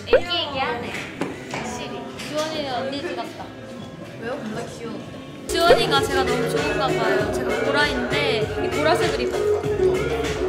애기애기하네. 확실히. 지원이는 언니들 같다. 왜요? 뭔가 귀여운데. 지원이가 제가 너무 좋은가 봐요. 제가 보라인데 이 보라색을 입었어.